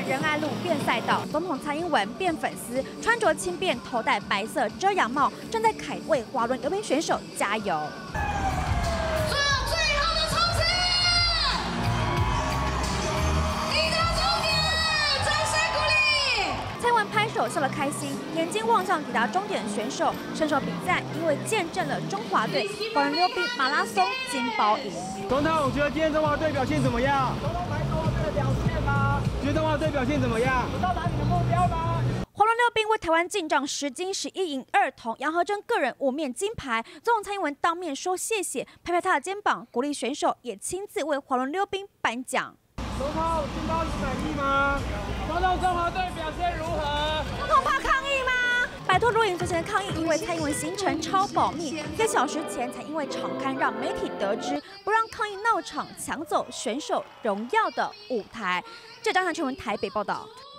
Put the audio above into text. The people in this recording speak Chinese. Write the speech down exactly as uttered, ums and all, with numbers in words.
仁爱路变赛道，总统蔡英文变粉丝，穿着轻便，头戴白色遮阳帽，正在凯为滑轮溜冰选手加油。 拍手笑得开心，眼睛望向抵达终点的选手，伸手比赞，因为见证了中华队滑轮溜冰马拉松金包银。 总统，我觉得今天中华队表现怎么样？总统，来中华队的表现吗？觉得中华队表现怎么样？有到达你的目标吗？ 滑轮溜冰为台湾进账十金十一银二铜，杨和珍个人五面金牌。总统蔡英文当面说谢谢，拍拍他的肩膀，鼓励选手，也亲自为滑轮溜冰颁奖。 总统，金包银满意吗？总统，中华队表现如何？ 总统怕抗议吗？摆脱录影之前的抗议，因为蔡英文行程超保密，一个小时前才因为场刊让媒体得知，不让抗议闹场抢走选手荣耀的舞台。这张上新闻台北报道。